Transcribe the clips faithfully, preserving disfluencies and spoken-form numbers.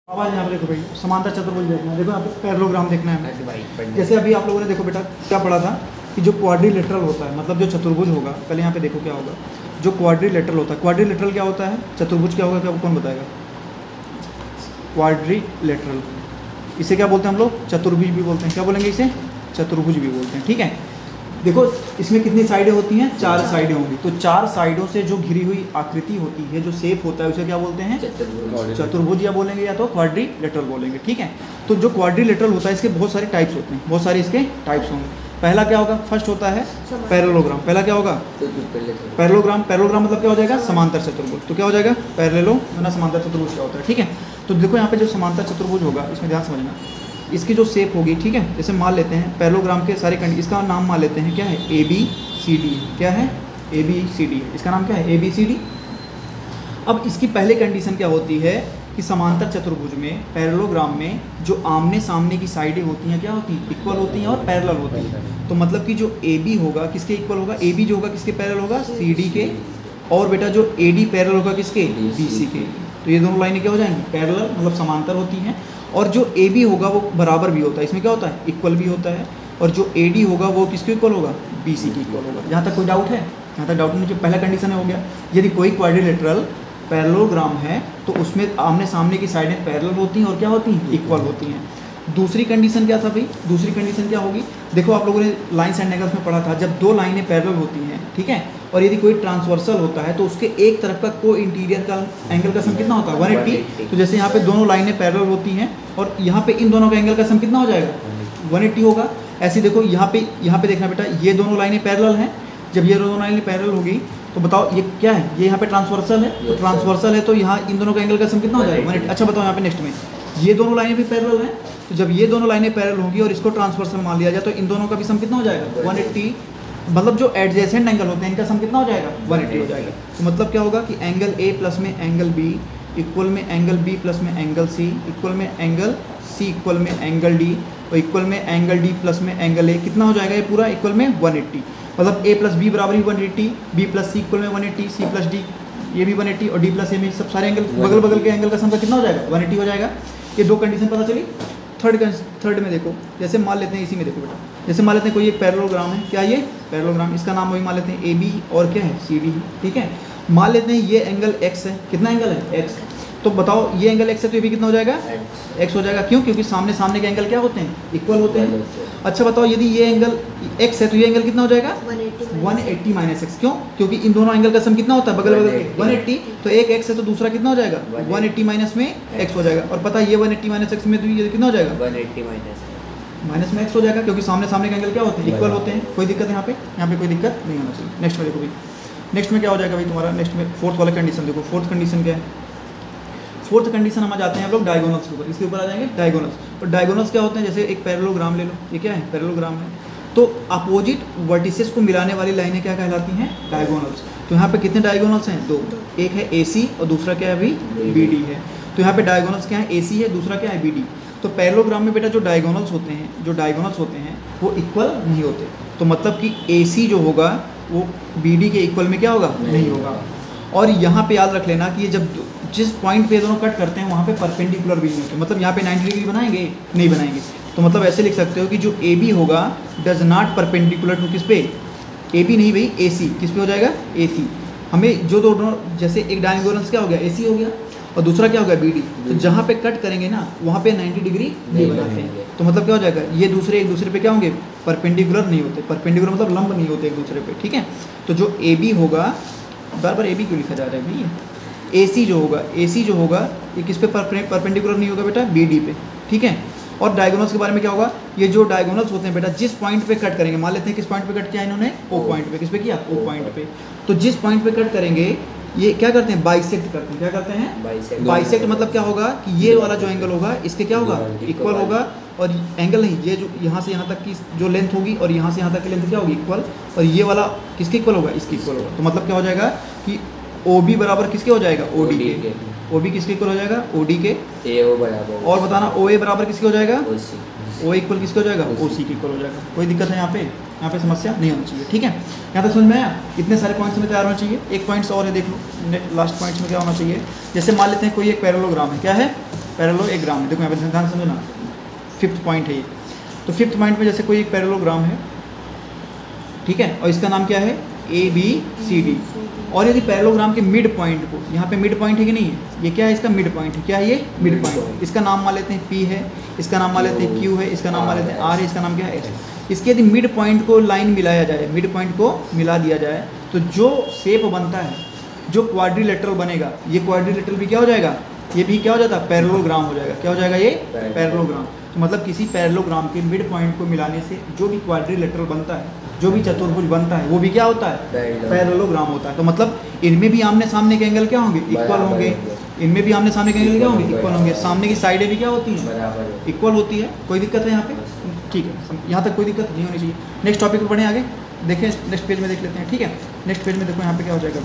आवाज यहाँ पे देखो भाई, समांतर चतुर्भुज देखना है। देखो यहाँ पे पैरेललोग्राम देखना है। जैसे अभी आप लोगों ने देखो बेटा क्या पढ़ा था कि जो क्वाड्रिलेटरल होता है, मतलब जो चतुर्भुज होगा, पहले यहाँ पे देखो क्या होगा। जो क्वाड्रिलेटरल होता है, क्वाड्रिलेटरल क्या होता है, चतुर्भुज क्या होगा, क्या कौन बताएगा? क्वाड्रिलेटरल, इसे क्या बोलते हैं हम लोग? चतुर्भुज भी बोलते हैं। क्या बोलेंगे इसे? चतुर्भुज भी बोलते हैं। ठीक है, देखो इसमें कितनी साइडें होती हैं? चार साइडें होंगी। तो चार साइडों से जो घिरी हुई आकृति होती है, जो शेप होता है, उसे क्या बोलते हैं? चतुर्भुज या बोलेंगे या तो क्वाड्रिलेटरल बोलेंगे। ठीक है, तो जो क्वाड्रिलेटरल होता है इसके बहुत सारे टाइप्स होते हैं, बहुत सारे इसके टाइप्स होंगे। पहला क्या होगा? फर्स्ट होता है पैरेललोग्राम। पहला क्या होगा? पैरेललोग्राम। पैरेललोग्राम मतलब क्या हो जाएगा? समांतर चतुर्भुज। तो क्या हो जाएगा? पैरेललो ना समांतर चतुर्भुज क्या होता है। ठीक है, तो देखो यहाँ पे जो समांतर चतुर्भुज होगा इसमें ध्यान समझना, इसकी जो शेप होगी, ठीक है, जैसे मान लेते हैं पैरेललोग्राम के सारे कंडी, इसका नाम मान लेते हैं क्या है? A B C D. क्या है? ए बी सी डी है, इसका नाम क्या है? A B C D. अब इसकी पहले कंडीशन क्या होती है कि समांतर चतुर्भुज में, पैरेललोग्राम में जो आमने सामने की साइडें होती हैं क्या होती हैं? इक्वल होती हैं और पैरेलल होती हैं। तो मतलब कि जो ए बी होगा किसके इक्वल होगा? ए बी जो होगा किसके पैरेलल होगा? सी डी के। और बेटा जो ए डी पैरेलल होगा किसके? बी सी के। तो ये दोनों लाइनें क्या हो जाएंगी? पैरेलल, मतलब समांतर होती हैं। और जो ए बी होगा वो बराबर भी होता है, इसमें क्या होता है? इक्वल भी होता है। और जो ए डी होगा वो किसके इक्वल होगा? बी सी के इक्वल होगा। यहाँ तक कोई डाउट है? यहाँ तक डाउट नहीं। जो पहला कंडीशन हो गया, यदि कोई क्वाड्रिलेटरल पैरेललोग्राम है तो उसमें आमने सामने की साइडें पैरेलल होती हैं और क्या होती हैं? इक्वल होती हैं। दूसरी कंडीशन क्या था भाई? दूसरी कंडीशन क्या होगी? देखो आप लोगों ने लाइन्स एंड एंगल्स में पढ़ा था, जब दो लाइनें पैरेलल होती हैं, ठीक है, और यदि कोई ट्रांसवर्सल होता है तो उसके एक तरफ का को इंटीरियर का एंगल का सम कितना होता है? One eighty. तो जैसे यहाँ पे दोनों लाइनें पैरेलल होती हैं और यहाँ पे इन दोनों का एंगल का सम कितना हो जाएगा? वन एट्टी होगा। ऐसे देखो यहाँ पे यहाँ पे देखना बेटा, ये दोनों लाइनें पैरेलल हैं। जब ये दोनों लाइनें पैरेलल होगी तो बताओ ये क्या है? ये यहाँ पे ट्रांसवर्सल है। तो ट्रांसवर्सल है तो यहाँ इन दोनों का एंगल का सम कितना हो जाएगा? One eighty. अच्छा बताओ यहाँ पे नेक्स्ट में ये दोनों लाइनें भी पैरेलल हैं, तो जब ये दोनों लाइनें पैरेलल होंगी और इसको ट्रांसवर्सल मान लिया जाए तो इन दोनों का भी सम कितना हो जाएगा? One eighty. मतलब जो एडजेसेंट एंगल होते हैं इनका सम कितना हो जाएगा? वन एट्टी हो जाएगा। तो मतलब क्या होगा कि एंगल ए प्लस में एंगल बी इक्वल में एंगल बी प्लस में एंगल सी इक्वल में एंगल सी इक्वल में एंगल डी और इक्वल में एंगल डी प्लस में एंगल ए कितना हो जाएगा? ये पूरा इक्वल में वन एट्टी। मतलब ए प्लस बी बराबर ही one eighty, B plus C equal में one eighty, C plus D ये भी वन एट्टी और डी प्लस ए में सब सारे एंगल बगल बगल के एंगल का सम कितना हो जाएगा? वन एट्टी हो जाएगा। ये दो कंडीशन पता चली। थर्ड थर्ड में देखो, जैसे मान लेते हैं इसी में देखो बेटा, जैसे मान लेते हैं कोई एक पैरेललोग्राम है। क्या ये? पैरेललोग्राम। इसका नाम वही मान लेते हैं ए बी और क्या है? C D. ठीक है, मान लेते हैं ये एंगल एक्स है। कितना एंगल है? एक्स। तो बताओ ये एंगल एक्स है तो ये भी कितना हो जाएगा? एक्स हो जाएगा। क्यों? क्योंकि सामने सामने के एंगल क्या होते हैं? इक्वल होते हैं। अच्छा बताओ यदि ये एंगल एक्स है तो ये एंगल कितना हो जाएगा? One eighty minus x. क्यों? क्योंकि इन दोनों एंगल का सम कितना होता है? बगल बगल के वन एट्टी। तो एक एक्स है तो दूसरा कितना हो जाएगा? वन एट्टी माइनस में एक्स हो जाएगा। और पता है ये वन एट्टी माइनस एक्स में तो ये कितना हो जाएगा? वन एट्टी माइनस माइनस में एक्स हो जाएगा, क्योंकि सामने सामने के एंगल क्या होते हैं? इक्वल होते हैं। कोई दिक्कत है यहाँ पे? यहाँ पे कोई दिक्कत नहीं होना चाहिए। नेक्स्ट में देखो भाई, नेक्स्ट में क्या हो जाएगा भाई तुम्हारा? नेक्स्ट में फोर्थ वाला कंडीशन देखो। फोर्थ कंडीशन क्या है? फोर्थ कंडीशन हम आ जाते हैं हम लोग डायगोनल्स के ऊपर। इसके ऊपर आ जाएंगे डायगोनल्स। और डायगोनल्स क्या होते हैं? जैसे एक पैरेललोग्राम ले लो, ये क्या है? पैरेललोग्राम है। तो अपोजिट वर्टिसेस को मिलाने वाली लाइनें क्या कहलाती हैं? डायगोनल्स। तो यहाँ पे कितने डायगोनल्स हैं? दो। एक है ए सी और दूसरा क्या है अभी? बी डी है। तो यहाँ पे डायगोनल्स क्या है? ए सी है, दूसरा क्या है? B D. तो पैरेललोग्राम में बेटा जो डायगोनल्स होते हैं, जो डायगोनल्स होते हैं वो इक्वल नहीं होते। तो मतलब कि ए सी जो होगा वो बी डी के इक्वल में क्या होगा? नहीं होगा। और यहाँ पे याद रख लेना कि ये जब जिस पॉइंट पे दोनों कट करते हैं वहाँ पे परपेंडिकुलर भी नहीं होते। मतलब यहाँ पे नाइन्टी डिग्री बनाएंगे? नहीं बनाएंगे। तो मतलब ऐसे लिख सकते हो कि जो ए बी होगा डज नॉट परपेंडिकुलर टू किस पे? ए बी नहीं भाई, ए सी। किस पे हो जाएगा? ए सी। हमें जो दोनों, जैसे एक डायगोनल्स क्या हो गया? ए सी हो गया और दूसरा क्या हो गया? B D. तो जहाँ पे कट करेंगे ना वहाँ पे नाइन्टी डिग्री नहीं बनाते हैं। तो मतलब क्या हो जाएगा? ये दूसरे एक दूसरे पे क्या होंगे? परपेंडिकुलर नहीं होते। परपेंडिकुलर मतलब लंब नहीं होते एक दूसरे पे। ठीक है, तो जो ए बी होगा, बार बार ए बी क्यों लिखा जा रहा है भैया? ए सी जो होगा, ए सी जो होगा ये किस पे परपेंडिकुलर नहीं होगा बेटा? बी डी पे। ठीक है, और डायगोनल्स के बारे में क्या होगा? ये जो डायगोनल्स होते हैं बेटा जिस पॉइंट पे कट करेंगे, मान लेते हैं किस पॉइंट पे कट किया इन्होंने? ओ पॉइंट पे। किस पे किया? ओ पॉइंट पे। तो जिस पॉइंट पे कट करेंगे ये क्या करते हैं? बाइसेक्ट करते हैं। क्या करते हैं? बाइसेक्ट। बाइसेक्ट मतलब क्या होगा कि ये वाला जो एंगल होगा इसके क्या होगा? इक्वल होगा। और एंगल नहीं, ये जो यहाँ से यहाँ तक की जो लेंथ होगी और यहाँ से यहाँ तक की लेंथ क्या होगी? इक्वल। और ये वाला किसके इक्वल होगा? इसके इक्वल होगा। तो मतलब क्या हो जाएगा कि ओ बी बराबर किसके हो जाएगा? ओ डी के। ओ बी किसके इक्वल हो जाएगा? ओ डी के। ए ओ बराबर। और बताना ओ ए बराबर किसके हो जाएगा? ओ सी। ओ इक्वल किसके हो जाएगा? ओ सी के इक्वल हो जाएगा। कोई दिक्कत है यहाँ पे? यहाँ पे समस्या नहीं होनी चाहिए, ठीक है। यहाँ तक समझ में आया? इतने सारे पॉइंट्स में तैयार होना चाहिए। एक पॉइंट्स और है, देख लो लास्ट पॉइंट्स में क्या होना चाहिए। जैसे मान लेते हैं कोई एक पैरेललोग्राम है, क्या है? पैरेललोग्राम है। देखो यहाँ पे ध्यान समझना, फिफ्थ पॉइंट है ये। तो फिफ्थ पॉइंट में जैसे कोई एक पैरेललोग्राम है, ठीक है, और इसका नाम क्या है? A B C D. और यदि पैरेललोग्राम के मिड पॉइंट को, यहाँ पे मिड पॉइंट है कि नहीं है? ये क्या है? इसका मिड पॉइंट है। क्या है ये? Mid point. इसका नाम मान लेते हैं पी है, इसका नाम मान लेते हैं क्यू है, इसका नाम मान लेते हैं आर है, इसका नाम क्या है? एच। इसके यदि मिड पॉइंट को लाइन मिलाया जाए, मिड पॉइंट को मिला दिया जाए, तो जो शेप बनता है, जो क्वाड्रिलेटरल बनेगा, ये क्वाड्रिलेटरल भी क्या हो जाएगा? ये भी क्या हो जाता है? पैरेललोग्राम हो जाएगा। क्या हो जाएगा ये? पैरेललोग्राम। तो मतलब किसी पैरेललोग्राम के मिड पॉइंट को मिलाने से जो भी क्वाड्रिलेटरल बनता है, जो भी चतुर्भुज बनता है, वो भी क्या होता है? पैरेललोग्राम होता है। तो मतलब इनमें भी आमने सामने के एंगल क्या होंगे? इक्वल होंगे। इनमें भी आमने सामने के एंगल क्या होंगे? इक्वल होंगे। सामने की साइडें भी क्या होती हैं? इक्वल होती है। कोई दिक्कत है यहाँ पे? ठीक है, यहाँ तक कोई दिक्कत नहीं होनी चाहिए। नेक्स्ट टॉपिक पर बढ़ें आगे, देखें नेक्स्ट पेज में देख लेते हैं, ठीक है। नेक्स्ट पेज में देखो यहाँ पे क्या हो जाएगा।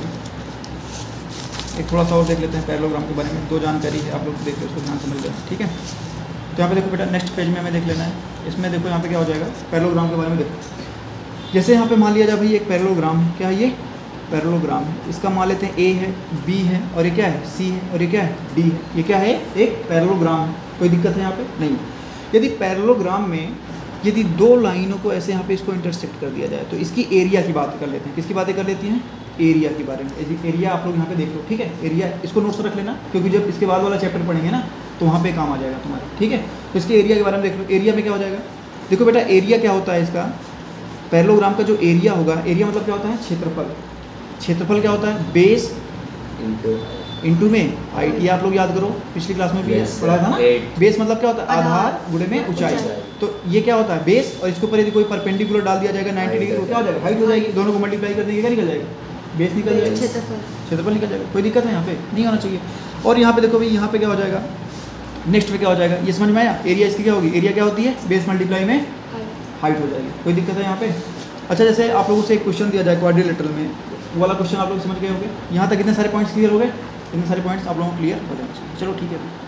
अभी एक थोड़ा सा और देख लेते हैं पैरेललोग्राम के बारे में। दो जानकारी है, आप लोग देख लो, उसको ध्यान समझ लें, ठीक है। तो यहाँ पे देखो बेटा, नेक्स्ट पेज में हमें देख लेना है। इसमें देखो यहाँ पे क्या हो जाएगा, पैरेललोग्राम के बारे में देखो। जैसे यहाँ पे मान लिया जाए भाई एक पैरेललोग्राम है, क्या है ये? पैरेललोग्राम है। इसका मान लेते हैं ए है, बी है, और ये क्या है? सी है, और ये क्या है? डी है। ये क्या है? एक पैरेललोग्राम है। कोई दिक्कत है यहाँ पे? नहीं। यदि पैरेललोग्राम में यदि दो लाइनों को ऐसे यहाँ पे इसको इंटरसेक्ट कर दिया जाए, तो इसकी एरिया की बात कर लेते हैं। किसकी बातें कर लेती हैं? एरिया के बारे में। एरिया आप लोग यहाँ पे देख लो, ठीक है। एरिया इसको नोट्स रख लेना, क्योंकि जब इसके बाद वाला चैप्टर पढ़ेंगे ना, तो वहाँ पे काम आ जाएगा तुम्हारे, ठीक है। तो इसके एरिया के बारे में देख लो। एरिया में क्या हो जाएगा? देखो बेटा, एरिया क्या होता है इसका? पैरेललोग्राम का जो एरिया होगा, एरिया मतलब क्या होता है? क्षेत्रफल। क्षेत्रफल क्या होता है? बेस इंटू में हाइट। ये आप लोग याद करो, पिछली क्लास में भी पढ़ा था ना। बेस मतलब क्या होता है? आधार गुणे में ऊंचाई। तो ये क्या होता है? बेस, और इसके ऊपर यदि कोई परपेंडिकुलर डाल दिया जाएगा नाइन्टी डिग्री, तो क्या हो जाएगा? हाइट हो जाएगी। दोनों को मल्टीप्लाई करने के क्या निकल जाएगा? बेस निकल जाएगा, क्षेत्रफल निकल जाएगा। कोई दिक्कत है यहाँ पे? नहीं होना चाहिए। और यहाँ पे देखो भाई, यहाँ पे क्या हो जाएगा? नेक्स्ट में क्या हो जाएगा? ये समझ में आया? एरिया इसकी क्या होगी? एरिया क्या होती है? बेस मल्टीप्लाई में हाइट हो जाएगी। कोई दिक्कत है यहाँ पे? अच्छा, जैसे आप लोगों से एक क्वेश्चन दिया जाए क्वाड्रिलेटरल में, वो वाला क्वेश्चन आप लोग समझ गए होंगे। यहाँ तक कितने सारे पॉइंट्स क्लियर हो गए? इतने सारे पॉइंट्स आप लोगों को क्लियर हो जाना चाहिए। चलो ठीक है।